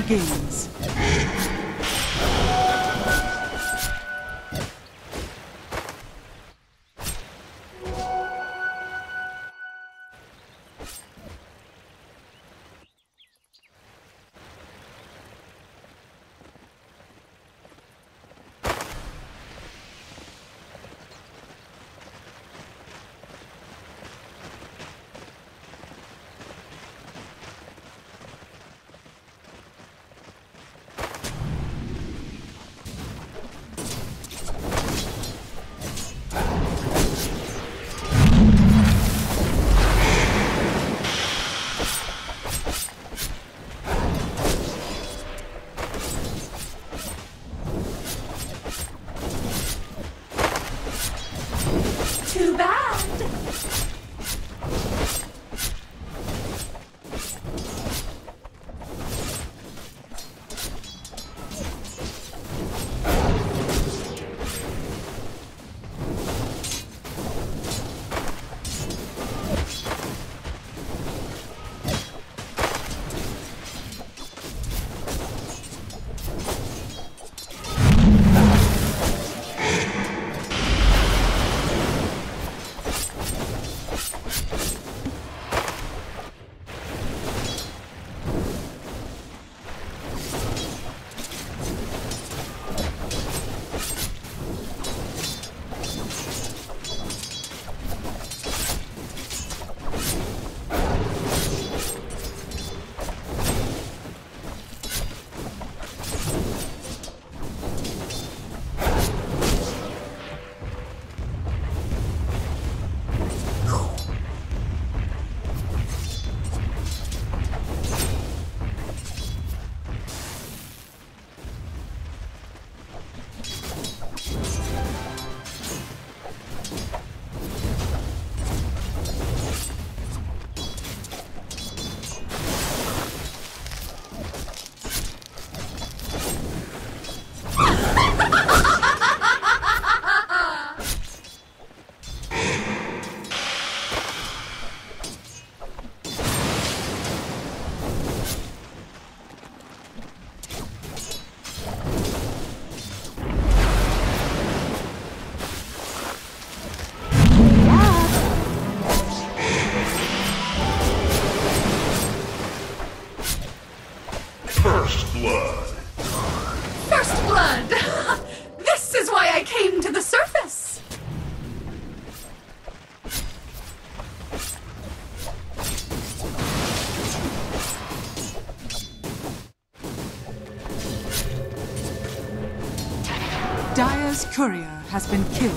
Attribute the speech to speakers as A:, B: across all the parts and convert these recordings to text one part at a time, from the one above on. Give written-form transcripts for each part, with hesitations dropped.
A: begins.
B: Too bad.
C: First blood.
B: First blood! This is why I came to the surface!
A: Dire's courier has been killed.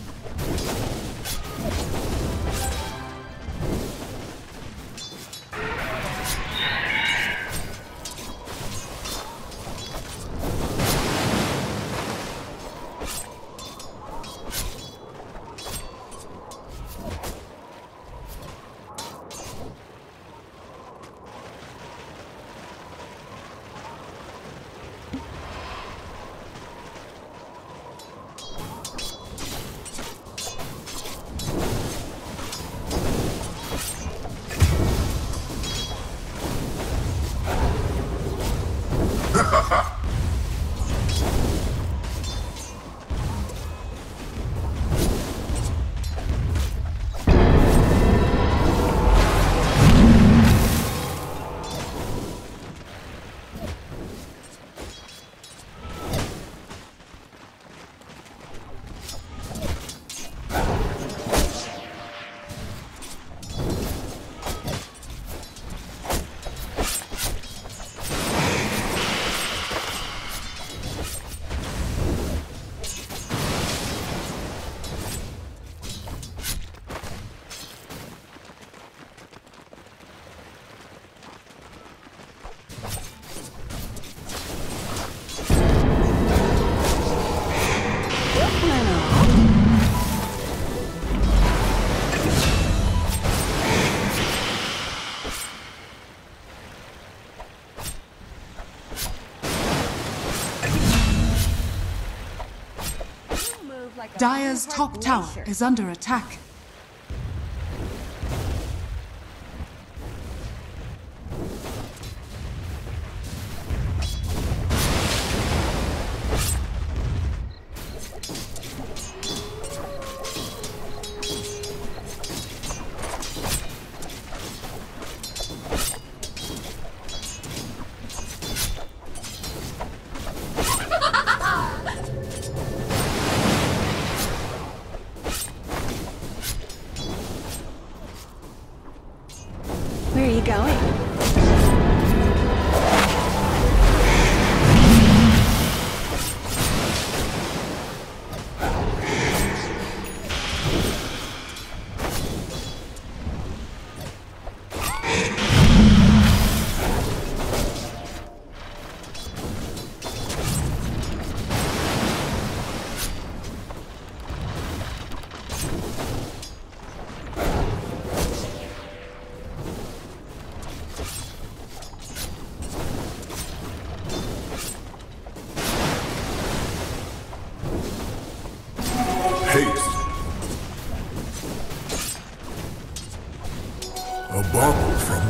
A: Dire's top tower is under attack.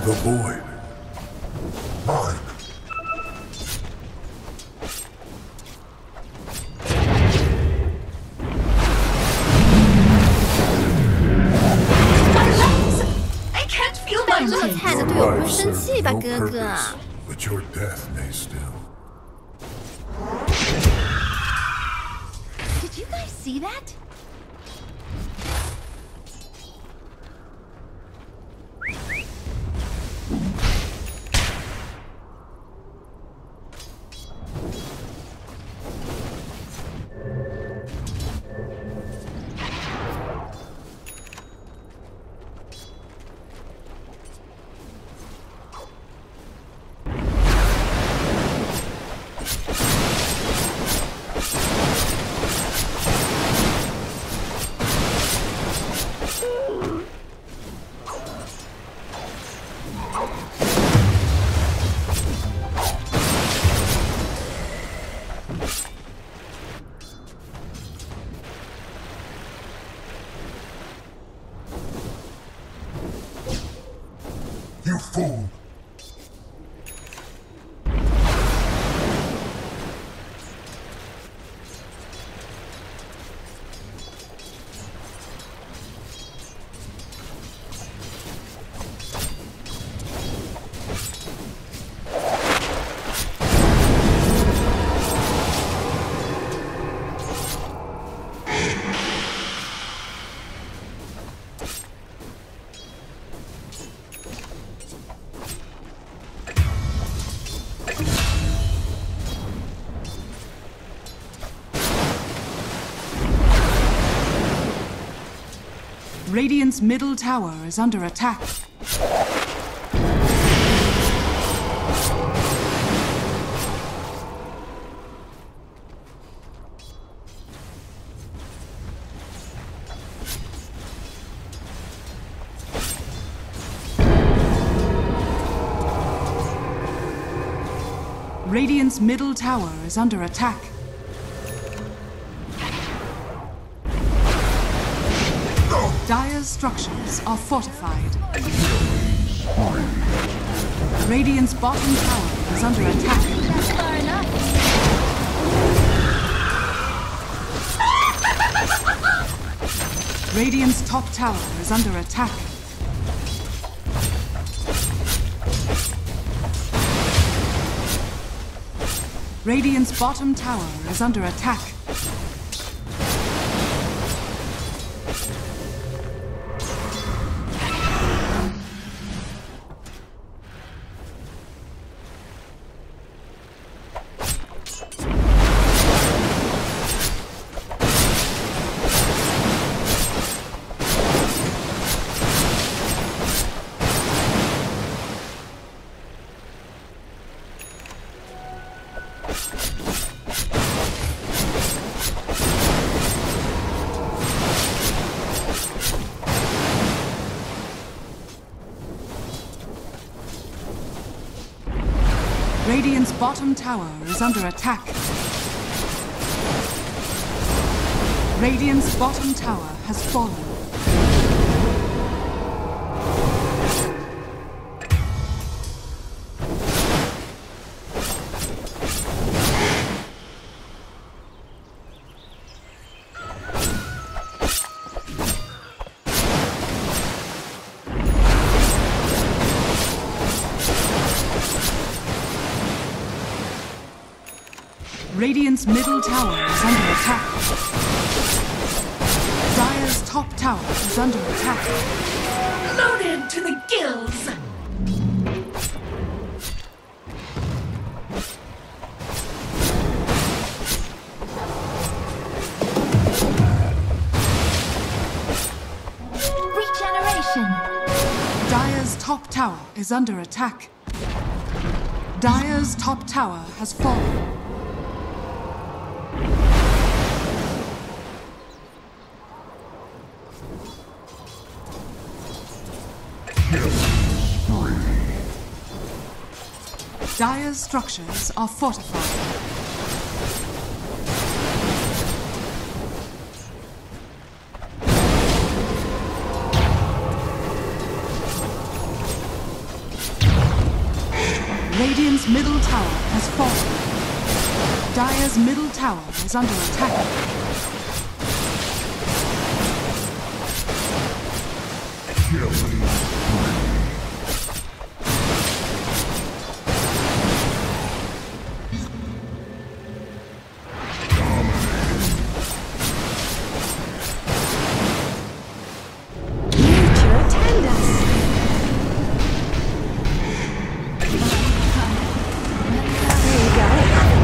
C: The void. Mine.
B: My legs! I can't feel my
D: 这么
B: legs!
D: 菜的队友不会生气吧，哥哥？
C: But your death may still.
D: Did you guys see that?
C: You fool!
A: Radiant's middle tower is under attack. Radiant's middle tower is under attack. Dire's structures are fortified. Radiant's bottom tower is under attack.
D: That's far enough.
A: Radiant's top tower is under attack. Radiant's bottom tower is under attack. Radiant's bottom tower is under attack. Radiant's bottom tower has fallen. Radiant's middle tower is under attack. Dire's top tower is under attack.
B: Loaded to the gills!
D: Regeneration.
A: Dire's top tower is under attack. Dire's top tower has fallen. Dire's structures are fortified. tower has fallen. Dire's middle tower is under attack.
C: Killing.
E: Nature attend us. There you go.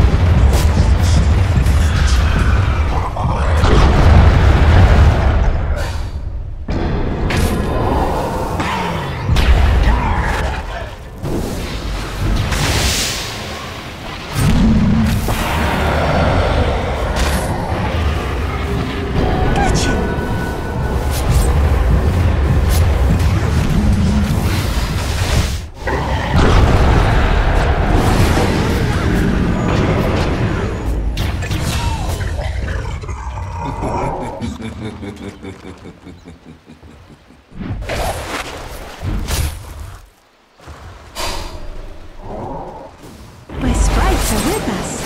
E: My sprites are with us.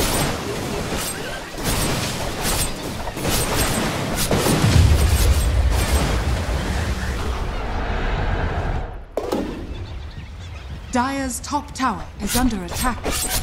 A: Dire's top tower is under attack.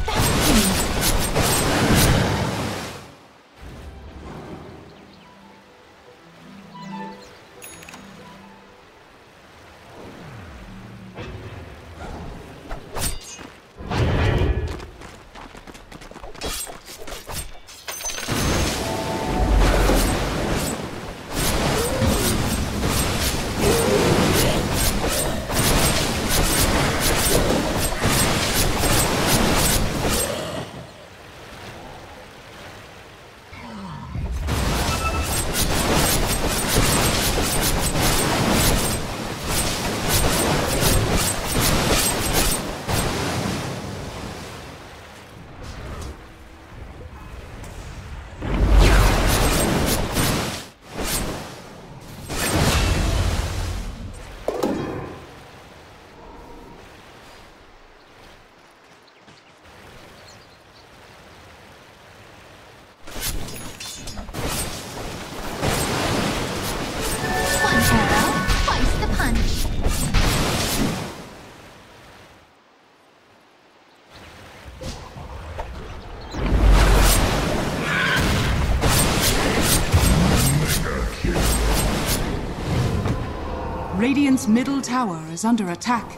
D: One arrow, twice the punch.
A: Radiant's middle tower is under attack.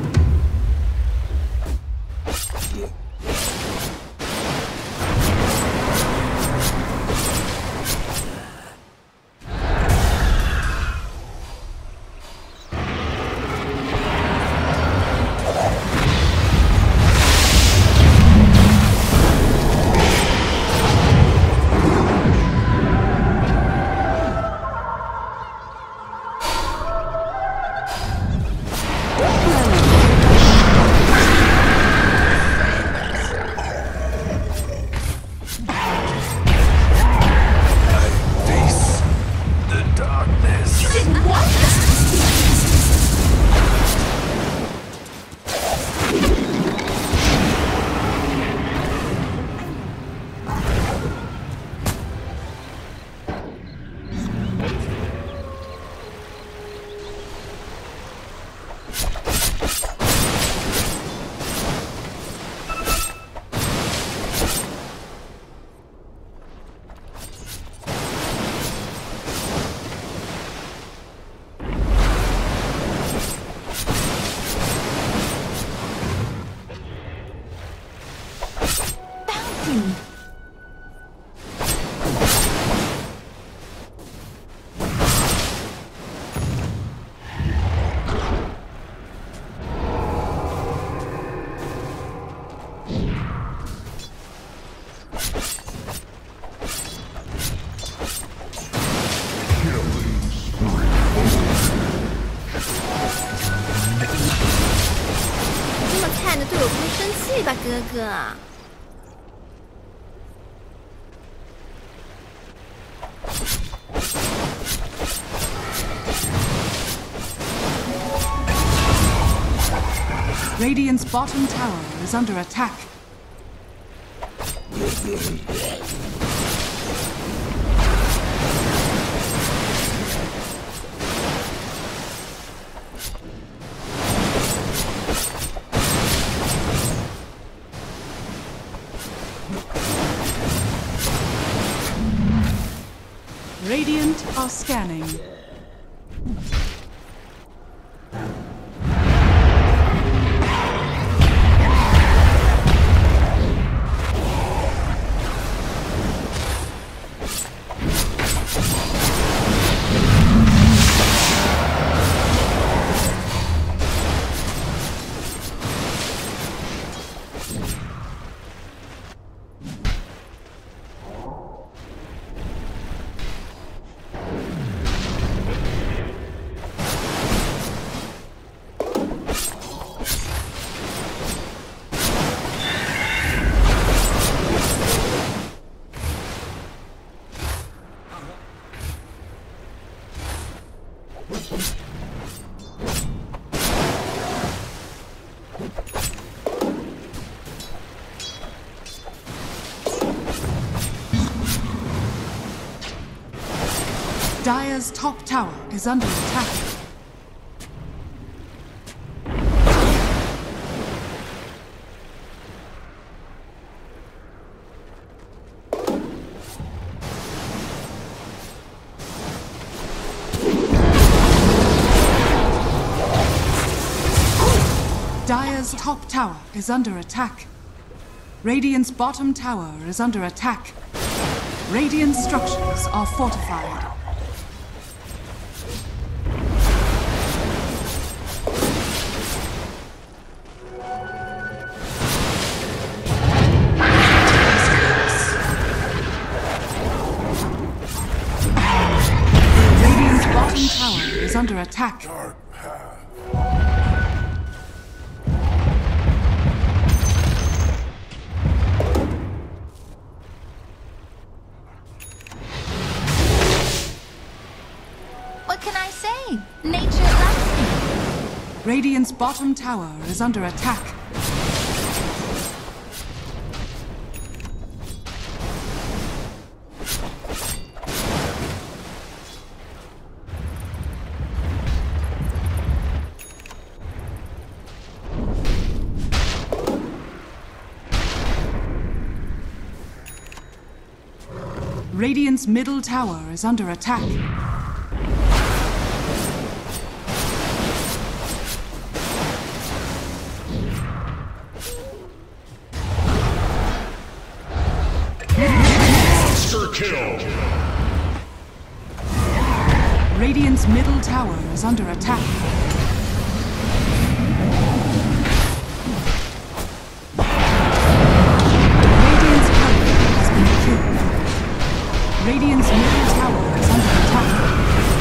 D: 哥哥。
A: Radiant's bottom tower is under attack. Radiant are scanning. Dire's top tower is under attack. Dire's top tower is under attack. Radiant's bottom tower is under attack. Radiant structures are fortified. Radiant's bottom tower is under attack.
D: What can I say? Nature loves me.
A: Radiant's bottom tower is under attack. Radiant's middle tower is under attack.
C: Monster kill!
A: Radiant's middle tower is under attack. Radiant's turret has been killed. Radiant's middle tower is under attack.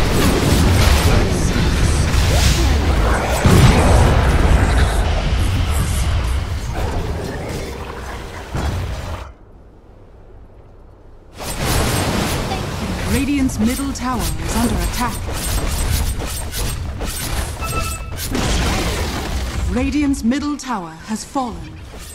A: Radiant's middle tower is under attack. Radiant's middle tower has fallen.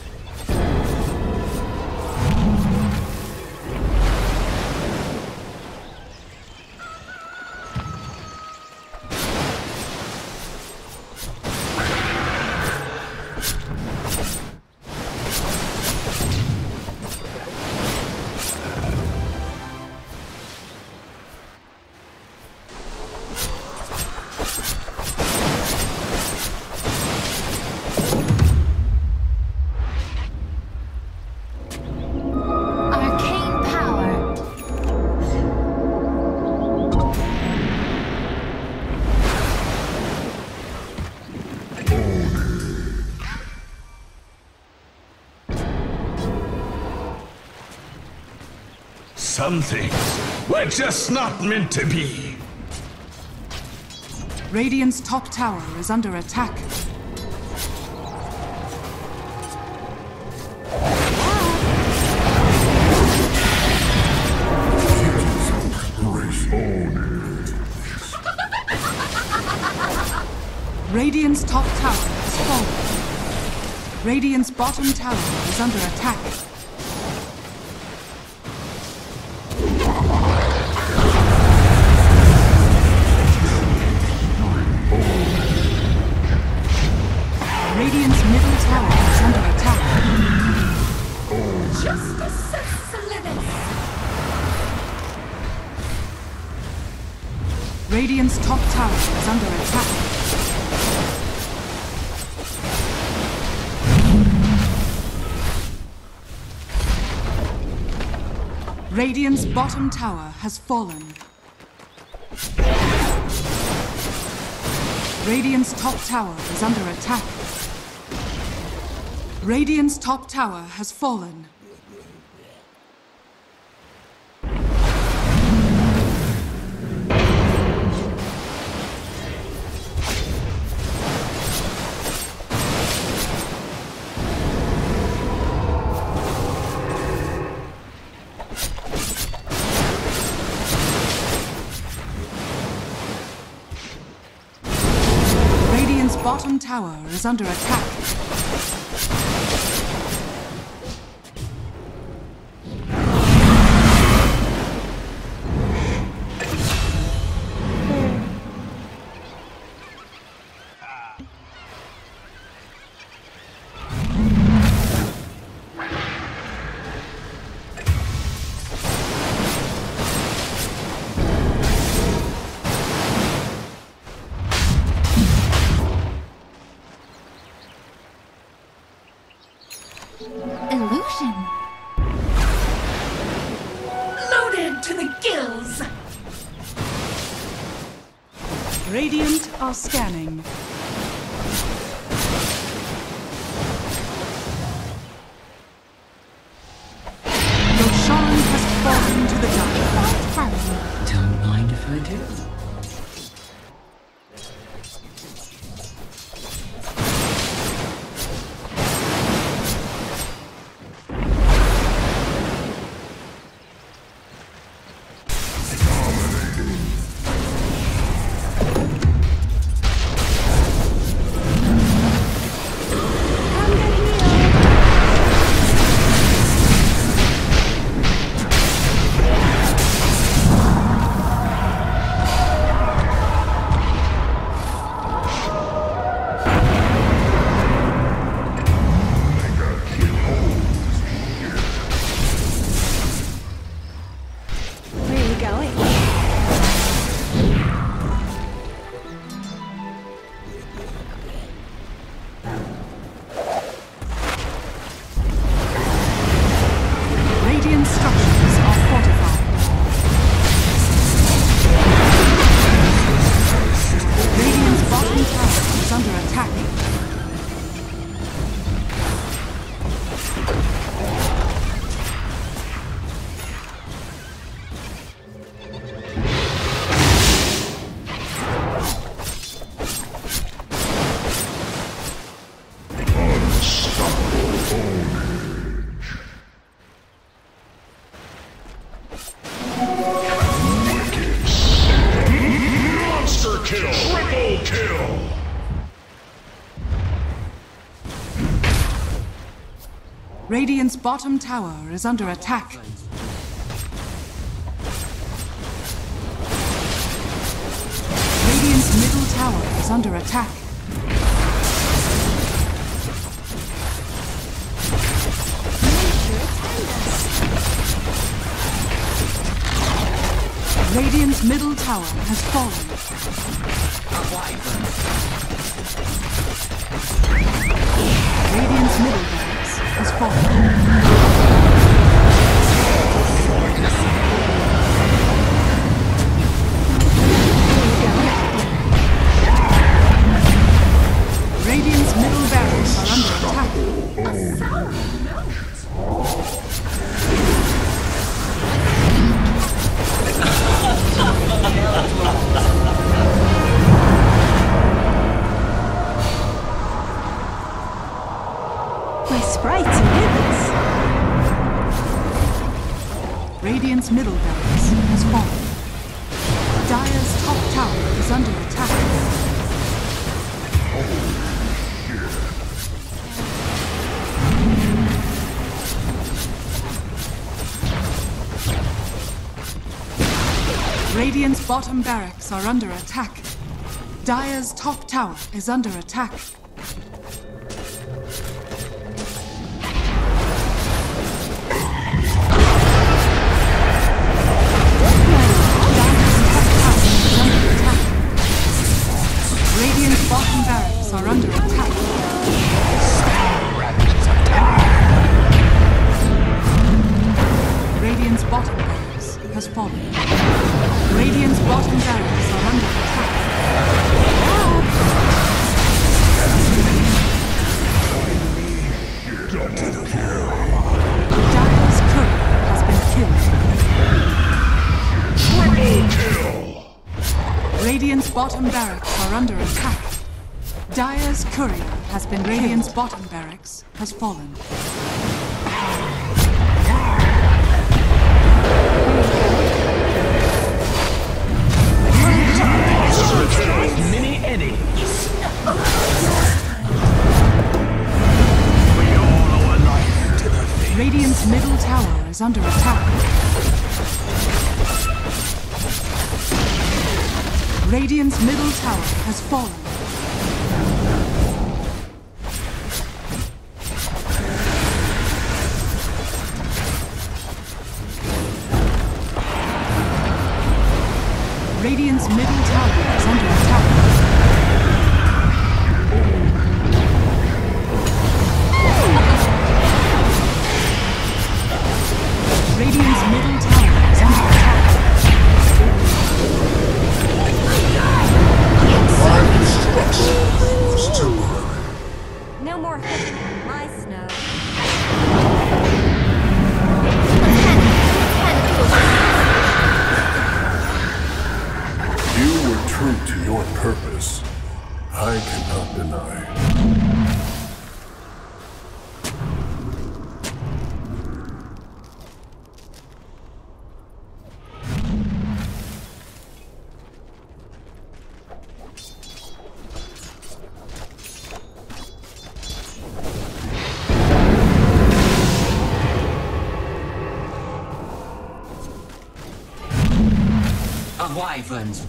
D: Arcane power.
C: Some things were just not meant to be.
A: Radiant's top tower is under attack. Radiant's top tower has fallen. Radiant's bottom tower is under attack.
B: Justice liveth.
A: Radiant's top tower is under attack. Radiant's bottom tower has fallen. Radiant's top tower is under attack. Radiant's top tower has fallen. Bottom tower is under attack.
D: Illusion.
B: Loaded to the gills.
A: Radiant are scanning. Roshan has fallen to the dark.
F: Don't mind if I do.
A: Radiant's bottom tower is under attack. Radiant's middle tower is under attack. Radiant's middle tower has fallen. Radiant's middle barracks has fallen. Radiant's middle barracks are under attack.
E: My sprites and ribbons.
A: Radiant's middle barracks has fallen. Dire's top tower is under attack. Radiant's bottom barracks are under attack. Dire's top tower is under attack. has fallen. Radiant's bottom barracks are under attack. Dire's courier has been killed. Radiant's bottom barracks are under attack. Dire's courier has been Radiant's bottom barracks has fallen.
C: Mini Eddie.
A: Radiant's middle tower is under attack. Radiant's middle tower has fallen. Radiant's middle tower is under attack. Radiant's middle tower is under attack.
F: My destruction was temporary.
E: No more fishing in my snow.
F: You were true to your purpose. I cannot deny.
G: A wyvern's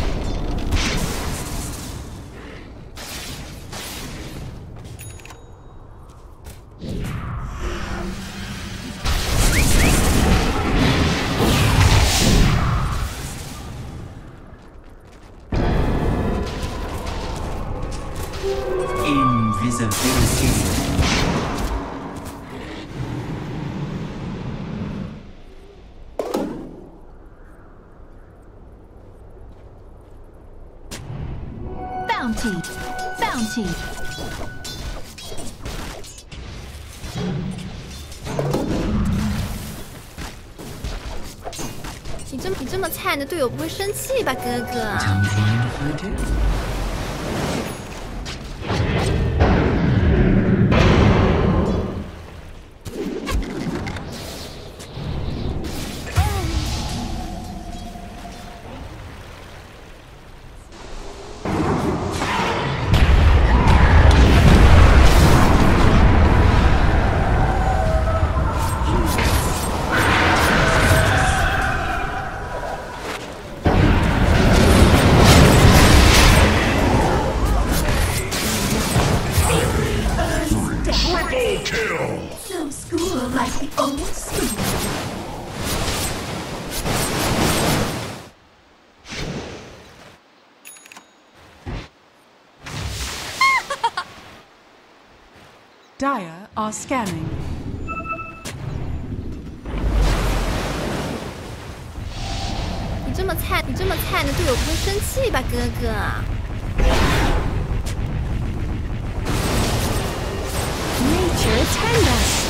G: invisibility.
D: Bounty. Bounty.
H: 你这么菜，你的队友不会生气吧，哥哥？
B: So school like the old school.
A: Dire are scanning.
H: 你这么菜，你的队友不会生气吧，哥哥
E: Nature attend us.